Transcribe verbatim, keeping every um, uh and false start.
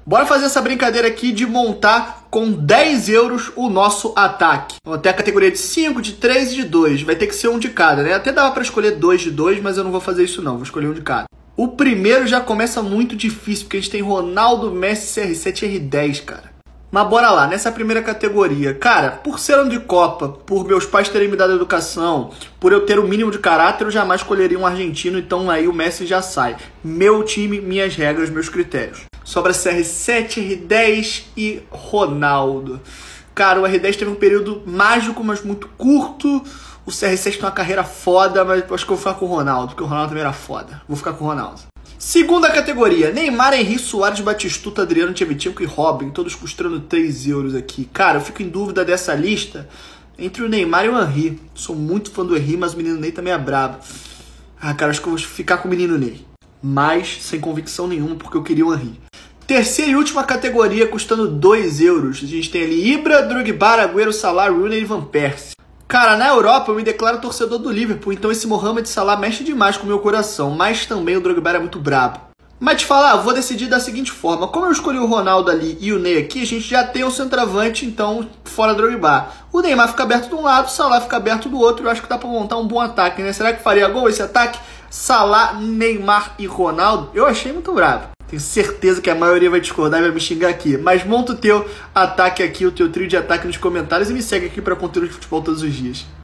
Bora fazer essa brincadeira aqui de montar com dez euros o nosso ataque. Vamos ter a categoria de cinco, de três e de dois. Vai ter que ser um de cada, né? Até dava pra escolher dois de dois, mas eu não vou fazer isso não. Vou escolher um de cada. O primeiro já começa muito difícil, porque a gente tem Ronaldo, Messi, C R sete e R dez, cara. Mas bora lá, nessa primeira categoria. Cara, por ser ano de Copa, por meus pais terem me dado educação, por eu ter o mínimo de caráter, eu jamais escolheria um argentino, então aí o Messi já sai. Meu time, minhas regras, meus critérios. Sobra C R sete, R dez e Ronaldo. Cara, o R dez teve um período mágico, mas muito curto. O C R sete tem uma carreira foda, mas acho que eu vou ficar com o Ronaldo, porque o Ronaldo também era foda. Vou ficar com o Ronaldo. Segunda categoria, Neymar, Henry, Suárez, Batistuta, Adriano, Shevchenko e Robin, todos custando três euros aqui. Cara, eu fico em dúvida dessa lista entre o Neymar e o Henry. Sou muito fã do Henry, mas o menino Ney também é brabo. Ah, cara, acho que eu vou ficar com o menino Ney. Mas sem convicção nenhuma, porque eu queria o Henry. Terceira e última categoria, custando dois euros. A gente tem ali Ibra, Drogba, Agüero, Salah, Rooney e Van Persie. Cara, na Europa eu me declaro torcedor do Liverpool, então esse Mohamed Salah mexe demais com o meu coração, mas também o Drogba é muito brabo. Mas te falar, eu vou decidir da seguinte forma, como eu escolhi o Ronaldo ali e o Ney aqui, a gente já tem o centroavante, então fora Drogba. O Neymar fica aberto de um lado, o Salah fica aberto do outro, eu acho que dá pra montar um bom ataque, né? Será que faria gol esse ataque? Salah, Neymar e Ronaldo? Eu achei muito brabo. Tenho certeza que a maioria vai discordar e vai me xingar aqui. Mas monta o teu ataque aqui, o teu trio de ataque nos comentários e me segue aqui para conteúdo de futebol todos os dias.